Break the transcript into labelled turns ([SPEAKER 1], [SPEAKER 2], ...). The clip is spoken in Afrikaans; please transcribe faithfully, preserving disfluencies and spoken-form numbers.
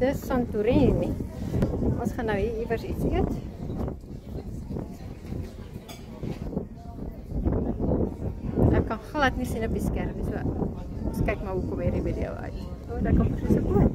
[SPEAKER 1] Dis Santorini. Ons gaan nou hier iewers iets eet. Ek kan glad nie sien op die skerm, so ons kyk maar hoe kom hierdie video uit. O, daar kom presies 'n boot.